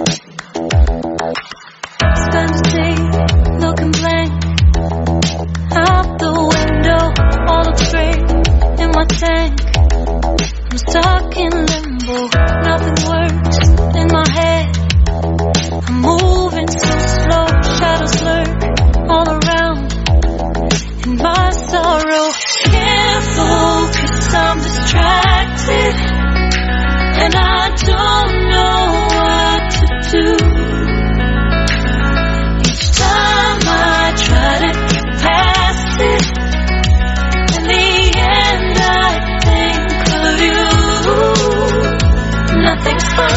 Spend the day looking blank out the window, all looks great in my tank. I'm stuck in limbo, nothing works in my head. I'm moving so slow, shadows lurk all around. In my sorrow, can't focus, I'm distracted.